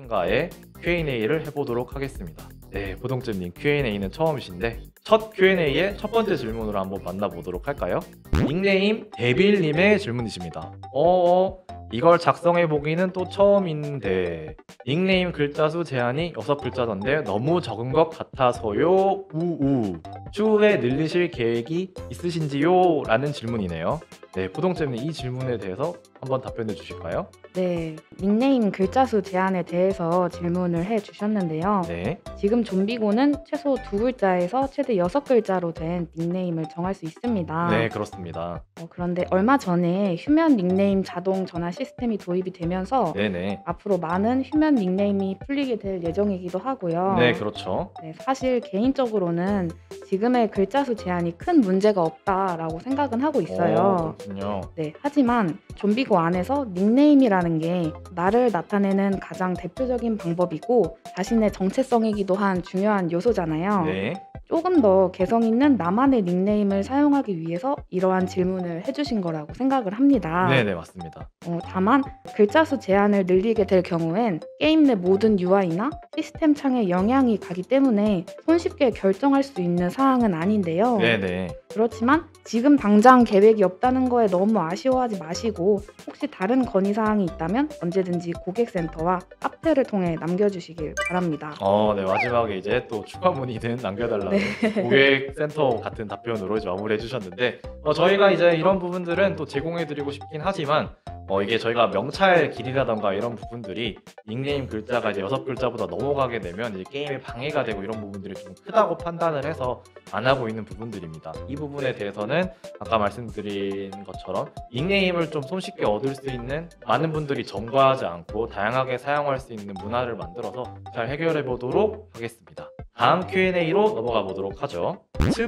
참가해 Q&A를 해보도록 하겠습니다. 네, 보동잼님 Q&A는 처음이신데 첫 Q&A의 첫 번째 질문으로 한번 만나보도록 할까요? 닉네임 데빌님의 질문이십니다. 이걸 작성해보기는 또 처음인데 닉네임 글자수 제한이 6글자던데 너무 적은 것 같아서요. 우우. 추후에 늘리실 계획이 있으신지요? 라는 질문이네요. 네, 보동잼님 이 질문에 대해서 한번 답변해 주실까요? 네, 닉네임 글자 수 제한에 대해서 질문을 해주셨는데요. 네. 지금 좀비고는 최소 2글자에서 최대 6글자로 된 닉네임을 정할 수 있습니다. 네, 그렇습니다. 그런데 얼마 전에 휴면 닉네임 자동 전환 시스템이 도입이 되면서 네네. 앞으로 많은 휴면 닉네임이 풀리게 될 예정이기도 하고요. 네, 그렇죠. 네, 사실 개인적으로는 지금의 글자 수 제한이 큰 문제가 없다라고 생각은 하고 있어요. 그렇군요. 네, 하지만 좀비고 안에서 닉네임이라는 게 나를 나타내는 가장 대표적인 방법이고 자신의 정체성이기도 한 중요한 요소잖아요. 네. 조금 더 개성 있는 나만의 닉네임을 사용하기 위해서 이러한 질문을 해주신 거라고 생각을 합니다. 네네, 맞습니다. 다만 글자 수 제한을 늘리게 될 경우엔 게임 내 모든 UI나 시스템 창에 영향이 가기 때문에 손쉽게 결정할 수 있는 사항은 아닌데요. 네네. 그렇지만 지금 당장 계획이 없다는 거에 너무 아쉬워하지 마시고 혹시 다른 건의사항이 있다면 언제든지 고객센터와 카페를 통해 남겨주시길 바랍니다. 네, 마지막에 이제 또 추가 문의는 남겨달라는 고객센터 같은 답변으로 이제 마무리해 주셨는데 저희가 이제 이런 부분들은 또 제공해드리고 싶긴 하지만 이게 저희가 명찰 길이라던가 이런 부분들이 닉네임 글자가 이제 6글자보다 넘어가게 되면 이제 게임에 방해가 되고 이런 부분들이 좀 크다고 판단을 해서 안 하고 있는 부분들입니다. 이 부분에 대해서는 아까 말씀드린 것처럼 닉네임을 좀 손쉽게 얻을 수 있는 많은 분들이 점거하지 않고 다양하게 사용할 수 있는 문화를 만들어서 잘 해결해 보도록 하겠습니다. 다음 Q&A로 넘어가 보도록 하죠.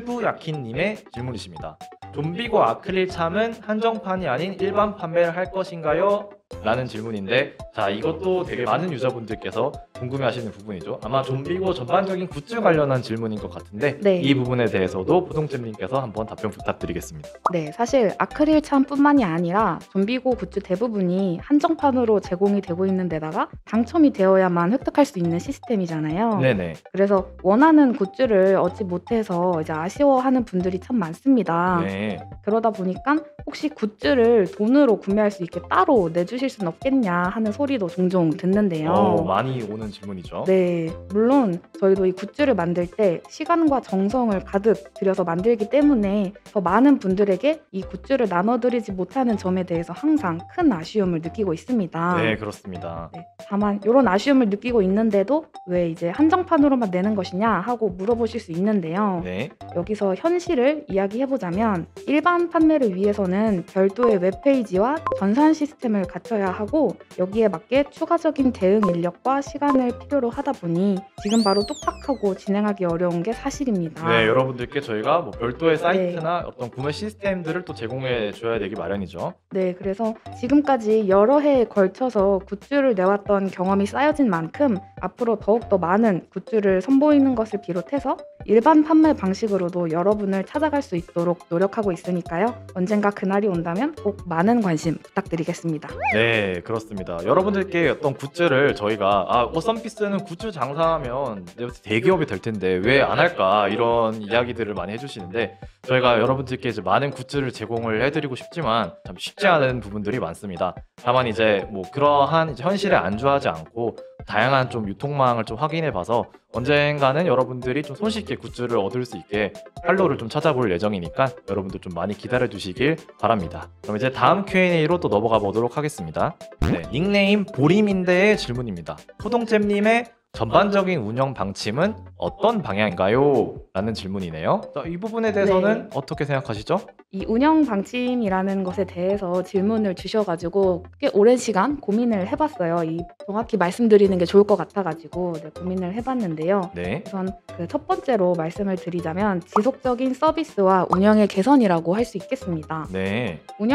츠부야킨님의 질문이십니다. 좀비고 아크릴 참은 한정판이 아닌 일반 판매를 할 것인가요? 라는 질문인데 자, 이것도 되게 많은 유저분들께서 궁금해하시는 부분이죠. 아마 좀비고 전반적인 굿즈 관련한 질문인 것 같은데 네. 이 부분에 대해서도 보동잼님께서 한번 답변 부탁드리겠습니다. 네, 사실 아크릴 참뿐만이 아니라 좀비고 굿즈 대부분이 한정판으로 제공이 되고 있는 데다가 당첨이 되어야만 획득할 수 있는 시스템이잖아요. 네네. 그래서 원하는 굿즈를 얻지 못해서 이제 아쉬워하는 분들이 참 많습니다. 네. 그러다 보니까 혹시 굿즈를 돈으로 구매할 수 있게 따로 내주실 수는 없겠냐 하는 소리도 종종 듣는데요. 많이 오는 질문이죠. 네, 물론 저희도 이 굿즈를 만들 때 시간과 정성을 가득 들여서 만들기 때문에 더 많은 분들에게 이 굿즈를 나눠드리지 못하는 점에 대해서 항상 큰 아쉬움을 느끼고 있습니다. 네, 그렇습니다. 네, 다만 이런 아쉬움을 느끼고 있는데도 왜 이제 한정판으로만 내는 것이냐 하고 물어보실 수 있는데요. 네. 여기서 현실을 이야기해보자면 일반 판매를 위해서는 별도의 웹페이지와 전산 시스템을 갖춰야 하고 여기에 맞게 추가적인 대응 인력과 시간을 필요로 하다 보니 지금 바로 뚝딱하고 진행하기 어려운 게 사실입니다. 네, 여러분들께 저희가 뭐 별도의 사이트나 어떤 구매 시스템들을 또 제공해 줘야 되기 마련이죠. 네, 그래서 지금까지 여러 해에 걸쳐서 굿즈를 내왔던 경험이 쌓여진 만큼 앞으로 더욱더 많은 굿즈를 선보이는 것을 비롯해서 일반 판매 방식으로도 여러분을 찾아갈 수 있도록 노력하고 있으니까요. 언젠가 그날이 온다면 꼭 많은 관심 부탁드리겠습니다. 네, 그렇습니다. 여러분들께 어떤 굿즈를 저희가 썬피스는 굿즈 장사하면 대기업이 될 텐데 왜 안 할까 이런 이야기들을 많이 해주시는데 저희가 여러분들께 이제 많은 굿즈를 제공을 해드리고 싶지만 참 쉽지 않은 부분들이 많습니다. 다만 이제 뭐 그러한 이제 현실에 안주하지 않고 다양한 좀 유통망을 좀 확인해봐서 언젠가는 여러분들이 좀 손쉽게 굿즈를 얻을 수 있게 활로를 좀 찾아볼 예정이니까 여러분들 좀 많이 기다려주시길 바랍니다. 그럼 이제 다음 Q&A로 또 넘어가 보도록 하겠습니다. 네, 닉네임 보림인데의 질문입니다. 포동잼님의 전반적인 운영 방침은 어떤 방향인가요? 라는 질문이네요. 자, 이 부분에 대해서는 어떻게 생각하시죠? 이 운영 방침이라는 것에 대해서 질문을 주셔가지고 꽤 오랜 시간 고민을 해봤어요. 정확히 말씀드리는 게 좋을 것 같아가지고 고민을 해봤는데요. 네. 우선 그 첫 번째로 말씀을 드리자면 지속적인 서비스와 운영의 개선이라고 할 수 있겠습니다. 네.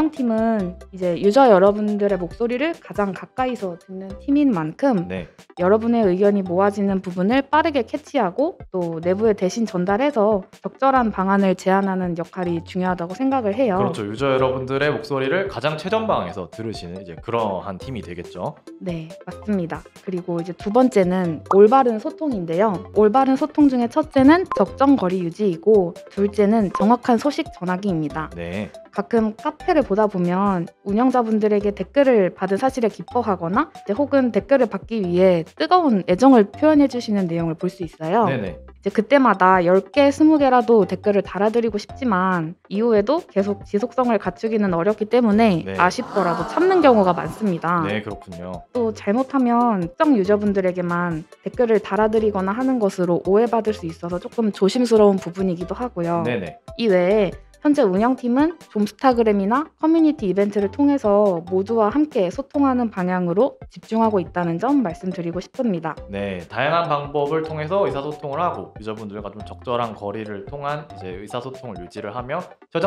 운영팀은 이제 유저 여러분들의 목소리를 가장 가까이서 듣는 팀인 만큼 네. 여러분의 의견이 모아지는 부분을 빠르게 캐치하고 또 내부에 대신 전달해서 적절한 방안을 제안하는 역할이 중요하다고 생각합니다. 생각을 해요. 그렇죠. 유저 여러분들의 목소리를 가장 최전방에서 들으시는 이제 그러한 팀이 되겠죠. 네, 맞습니다. 그리고 이제 두 번째는 올바른 소통인데요. 올바른 소통 중에 첫째는 적정 거리 유지이고 둘째는 정확한 소식 전하기입니다. 네. 가끔 카페를 보다 보면 운영자분들에게 댓글을 받은 사실에 기뻐하거나 이제 혹은 댓글을 받기 위해 뜨거운 애정을 표현해 주시는 내용을 볼 수 있어요. 네네. 이제 그때마다 10개, 20개라도 댓글을 달아드리고 싶지만 이후에도 계속 지속성을 갖추기는 어렵기 때문에 네. 아쉽더라도 참는 경우가 많습니다. 네, 그렇군요. 또 잘못하면 특정 유저분들에게만 댓글을 달아드리거나 하는 것으로 오해받을 수 있어서 조금 조심스러운 부분이기도 하고요. 네네. 이외에 현재 운영팀은 좀스타그램이나 커뮤니티 이벤트를 통해서 모두와 함께 소통하는 방향으로 집중하고 있다는 점 말씀드리고 싶습니다. 네, 다양한 방법을 통해서 의사소통을 하고 유저분들과 좀 적절한 거리를 통한 이제 의사소통을 유지를 하며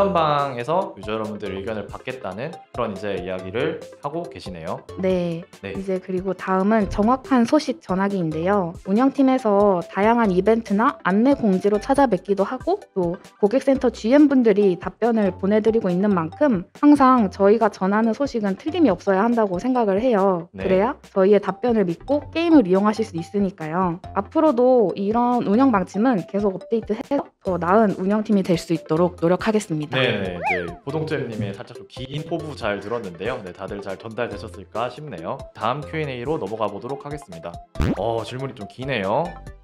최전방에서 유저 여러분들의 의견을 받겠다는 그런 이제 이야기를 하고 계시네요. 네, 네. 이제 그리고 다음은 정확한 소식 전하기인데요. 운영팀에서 다양한 이벤트나 안내 공지로 찾아뵙기도 하고 또 고객센터 GM분들이 답변을 보내드리고 있는 만큼 항상 저희가 전하는 소식은 틀림이 없어야 한다고 생각을 해요. 네. 그래야 저희의 답변을 믿고 게임을 이용하실 수 있으니까요. 앞으로도 이런 운영 방침은 계속 업데이트해서 더 나은 운영팀이 될 수 있도록 노력하겠습니다. 네네. 네, 보동잼님의 살짝 좀 긴 포부 잘 들었는데요. 네, 다들 잘 전달되셨을까 싶네요. 다음 Q&A로 넘어가 보도록 하겠습니다. 질문이 좀 기네요.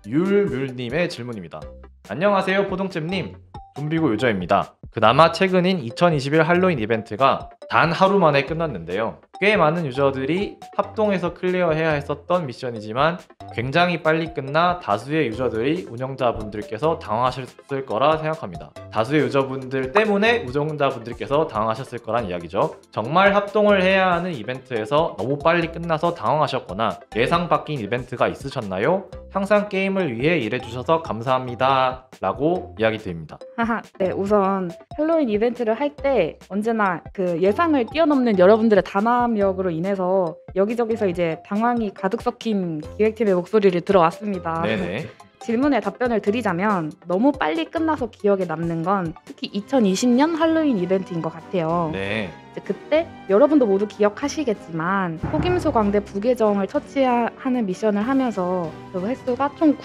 율뮬님의 질문입니다. 안녕하세요, 보동잼님. 좀비고 유저입니다. 그나마 최근인 2021 할로윈 이벤트가 단 하루 만에 끝났는데요. 꽤 많은 유저들이 합동해서 클리어해야 했었던 미션이지만 굉장히 빨리 끝나 다수의 유저들이 운영자분들께서 당황하셨을 거라 생각합니다. 다수의 유저분들 때문에 운영자분들께서 당황하셨을 거란 이야기죠. 정말 합동을 해야 하는 이벤트에서 너무 빨리 끝나서 당황하셨거나 예상 바뀐 이벤트가 있으셨나요? 항상 게임을 위해 일해주셔서 감사합니다. 라고 이야기 드립니다. 네, 우선 할로윈 이벤트를 할 때 언제나 그 예상을 뛰어넘는 여러분들의 단합력으로 인해서 여기저기서 이제 당황이 가득 섞인 기획팀의 목소리를 들어왔습니다. 네네. 질문에 답변을 드리자면 너무 빨리 끝나서 기억에 남는 건 특히 2020년 할로윈 이벤트인 것 같아요. 네. 이제 그때 여러분도 모두 기억하시겠지만 속임수 광대 부계정을 처치하는 미션을 하면서 그 횟수가 총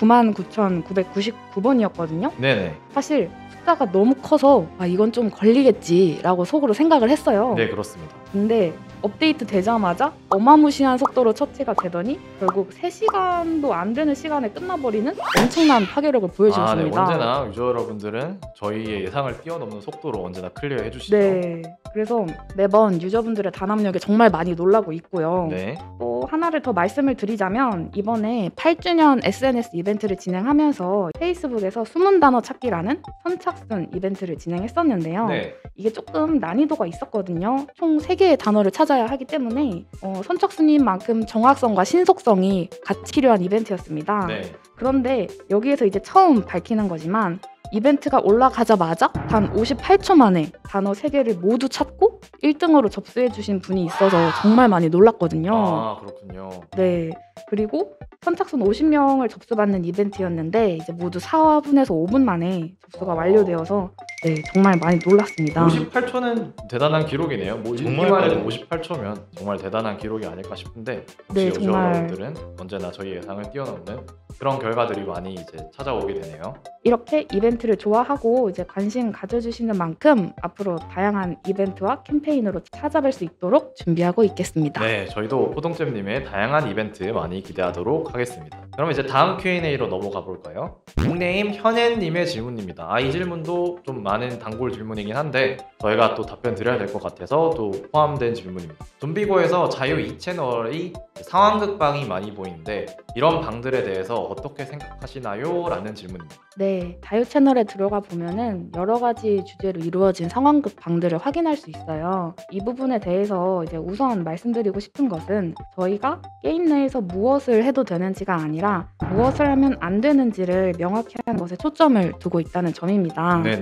99,999번이었거든요. 네네. 사실 숫자가 너무 커서 이건 좀 걸리겠지라고 속으로 생각을 했어요. 네, 그렇습니다. 근데 업데이트 되자마자 어마무시한 속도로 처치가 되더니 결국 3시간도 안 되는 시간에 끝나버리는 엄청난 파괴력을 보여주셨습니다. 네. 언제나 유저 여러분들은 저희의 예상을 뛰어넘는 속도로 언제나 클리어 해주시죠. 네. 그래서 매번 유저분들의 단합력에 정말 많이 놀라고 있고요. 네. 또 하나를 더 말씀을 드리자면 이번에 8주년 SNS 이벤트를 진행하면서 페이스북에서 숨은 단어 찾기라는 선착순 이벤트를 진행했었는데요. 네. 이게 조금 난이도가 있었거든요. 총 3개의 단어를 찾아야 하기 때문에 선착순인 만큼 정확성과 신속성이 같이 필요한 이벤트였습니다. 네. 그런데 여기에서 이제 처음 밝히는 거지만 이벤트가 올라가자마자 단 58초 만에 단어 3개를 모두 찾고 1등으로 접수해 주신 분이 있어서 정말 많이 놀랐거든요. 아, 그렇군요. 네. 그리고 선착순 50명을 접수받는 이벤트였는데 이제 모두 4분에서 5분 만에 접수가 완료되어서 네, 정말 많이 놀랐습니다. 58초는 대단한 기록이네요. 뭐 정말 정말 빨리 58초면 정말 대단한 기록이 아닐까 싶은데 네, 역시 유저 정말. 여러분들은 언제나 저희 예상을 뛰어넘는 그런 결과들이 많이 이제 찾아오게 되네요. 이렇게 이벤트를 좋아하고 이제 관심 가져주시는 만큼 앞으로 다양한 이벤트와 캠페인으로 찾아뵐 수 있도록 준비하고 있겠습니다. 네, 저희도 포동잼님의 다양한 이벤트 많이 기대하도록 하겠습니다. 그럼 이제 다음 Q&A로 넘어가 볼까요? 닉네임 현앤님의 질문입니다. 이 질문도 좀 많은 단골 질문이긴 한데 저희가 또 답변 드려야 될 것 같아서 또 포함된 질문입니다. 좀비고에서 자유 2채널이 상황극 방이 많이 보이는데 이런 방들에 대해서 어떻게 생각하시나요? 라는 질문입니다. 네, 자유 채널에 들어가 보면은 여러 가지 주제로 이루어진 상황극 방들을 확인할 수 있어요. 이 부분에 대해서 이제 우선 말씀드리고 싶은 것은 저희가 게임 내에서 무엇을 해도 되는지가 아니라 무엇을 하면 안 되는지를 명확히 하는 것에 초점을 두고 있다는 점입니다. 네네.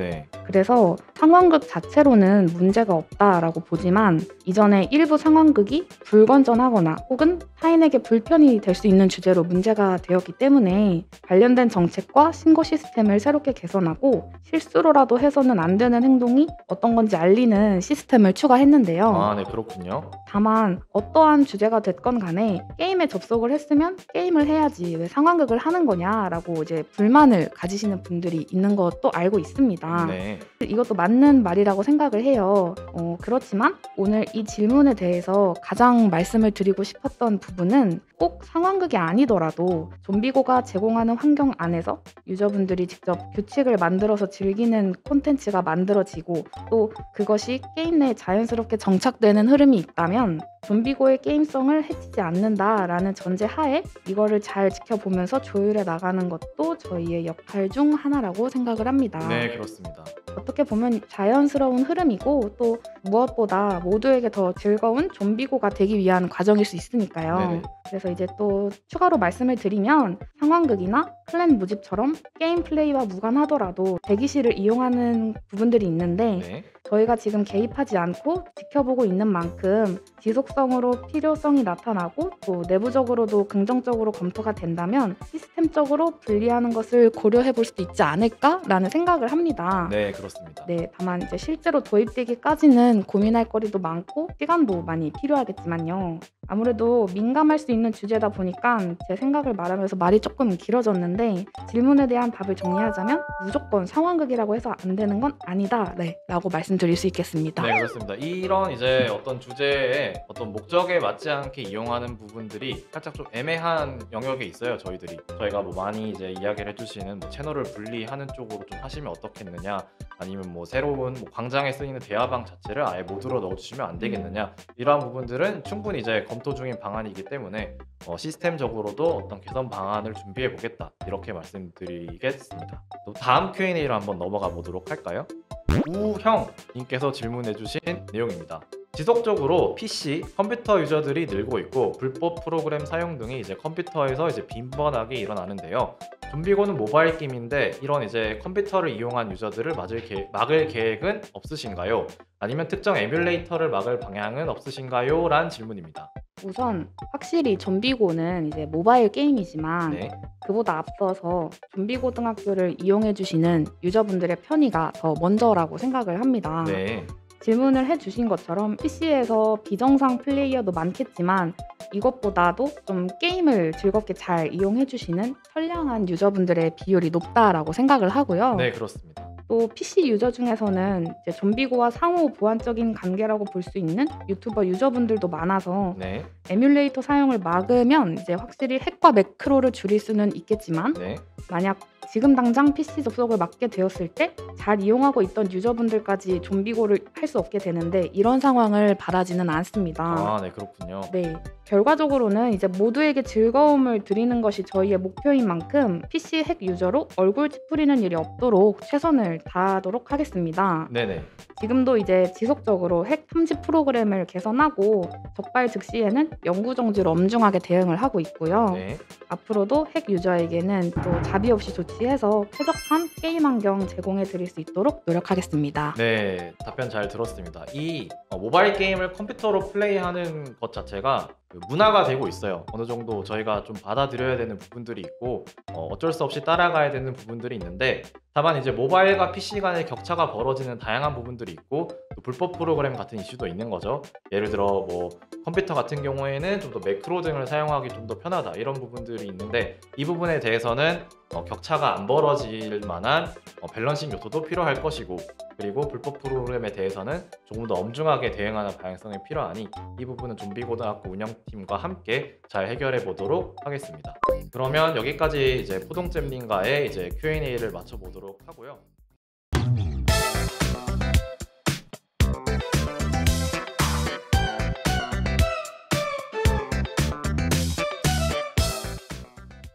그래서 상황극 자체로는 문제가 없다라고 보지만 이전에 일부 상황극이 불건전하거나 혹은 타인에게 불편이 될 수 있는 주제로 문제가 되었기 때문에 관련된 정책과 신고 시스템을 새롭게 개선하고 실수로라도 해서는 안 되는 행동이 어떤 건지 알리는 시스템을 추가했는데요. 아, 네, 그렇군요. 다만 어떠한 주제가 됐건 간에 게임에 접속을 했으면 게임을 해야지 왜 상황극을 하는 거냐라고 이제 불만을 가지시는 분들이 있는 것도 알고 있습니다. 네. 이것도 맞는 말이라고 생각을 해요. 그렇지만 오늘 이 질문에 대해서 가장 말씀을 드리고 싶었던 부분은 꼭 상황극이 아니더라도 좀비고가 제공하는 환경 안에서 유저분들이 직접 규칙을 만들어서 즐기는 콘텐츠가 만들어지고 또 그것이 게임 내에 자연스럽게 정착되는 흐름이 있다면 좀비고의 게임성을 해치지 않는다라는 전제 하에 이거를 잘 지켜보면서 조율해 나가는 것도 저희의 역할 중 하나라고 생각을 합니다. 네, 그렇습니다. 어떻게 보면 자연스러운 흐름이고 또 무엇보다 모두에게 더 즐거운 좀비고가 되기 위한 과정일 수 있으니까요. 네네. 그래서 이제 또 추가로 말씀을 드리면 상황극이나 클랜 모집처럼 게임 플레이와 무관하더라도 대기실을 이용하는 부분들이 있는데 네. 저희가 지금 개입하지 않고 지켜보고 있는 만큼 지속성으로 필요성이 나타나고 또 내부적으로도 긍정적으로 검토가 된다면 시스템적으로 분리하는 것을 고려해 볼 수도 있지 않을까라는 생각을 합니다. 네, 그렇습니다. 네, 다만 이제 실제로 도입되기까지는 고민할 거리도 많고 시간도 많이 필요하겠지만요. 아무래도 민감할 수 있는 주제다 보니까 제 생각을 말하면서 말이 조금 길어졌는데 질문에 대한 답을 정리하자면 무조건 상황극이라고 해서 안 되는 건 아니다, 라고 말씀드릴 수 있겠습니다. 네, 그렇습니다. 이런 이제 어떤 주제에 어떤 목적에 맞지 않게 이용하는 부분들이 살짝 좀 애매한 영역에 있어요. 저희가 뭐 많이 이제 이야기를 해주시는 뭐 채널을 분리하는 쪽으로 좀 하시면 어떻겠느냐, 아니면 뭐 새로운 뭐 광장에 쓰이는 대화방 자체를 아예 모두로 넣어주시면 안 되겠느냐, 이러한 부분들은 충분히 이제 검토 중인 방안이기 때문에 시스템적으로도 어떤 개선 방안을 준비해 보겠다, 이렇게 말씀드리겠습니다. 또 다음 Q&A로 한번 넘어가 보도록 할까요? 우형님께서 질문해 주신 내용입니다. 지속적으로 PC, 컴퓨터 유저들이 늘고 있고 불법 프로그램 사용 등이 이제 컴퓨터에서 이제 빈번하게 일어나는데요. 좀비고는 모바일 게임인데 이런 이제 컴퓨터를 이용한 유저들을 막을 계획은 없으신가요? 아니면 특정 에뮬레이터를 막을 방향은 없으신가요? 라는 질문입니다. 우선 확실히 좀비고는 이제 모바일 게임이지만 네. 그보다 앞서서 좀비고등학교를 이용해 주시는 유저분들의 편의가 더 먼저라고 생각을 합니다. 네. 질문을 해주신 것처럼 PC에서 비정상 플레이어도 많겠지만 이것보다도 좀 게임을 즐겁게 잘 이용해 주시는 선량한 유저분들의 비율이 높다라고 생각을 하고요. 네, 그렇습니다. 또 PC 유저 중에서는 이제 좀비고와 상호 보완적인 관계라고 볼 수 있는 유튜버 유저분들도 많아서 네. 에뮬레이터 사용을 막으면 이제 확실히 핵과 매크로를 줄일 수는 있겠지만 네. 만약 지금 당장 PC 접속을 막게 되었을 때 잘 이용하고 있던 유저분들까지 좀비고를 할 수 없게 되는데 이런 상황을 바라지는 않습니다. 아, 네, 그렇군요. 네, 결과적으로는 이제 모두에게 즐거움을 드리는 것이 저희의 목표인 만큼 PC 핵 유저로 얼굴 찌푸리는 일이 없도록 최선을 다하도록 하겠습니다. 네네. 지금도 이제 지속적으로 핵 탐지 프로그램을 개선하고 적발 즉시에는 영구정지로 엄중하게 대응을 하고 있고요. 네. 앞으로도 핵 유저에게는 또 자비 없이 조치해서 쾌적한 게임 환경 제공해 드릴 수 있도록 노력하겠습니다. 네, 답변 잘 들었습니다. 이 모바일 게임을 컴퓨터로 플레이하는 것 자체가 그 문화가 되고 있어요. 어느 정도 저희가 좀 받아들여야 되는 부분들이 있고 어쩔 수 없이 따라가야 되는 부분들이 있는데, 다만 이제 모바일과 PC 간의 격차가 벌어지는 다양한 부분들이 있고 또 불법 프로그램 같은 이슈도 있는 거죠. 예를 들어 뭐 컴퓨터 같은 경우에는 좀 더 매크로 등을 사용하기 좀 더 편하다, 이런 부분들이 있는데 이 부분에 대해서는 격차가 안 벌어질 만한 밸런싱 요소도 필요할 것이고, 그리고 불법 프로그램에 대해서는 조금 더 엄중하게 대응하는 방향성이 필요하니 이 부분은 좀비고등학교 운영팀과 함께 잘 해결해 보도록 하겠습니다. 그러면 여기까지 이제 포동잼님과의 이제 Q&A를 마쳐보도록 하고요.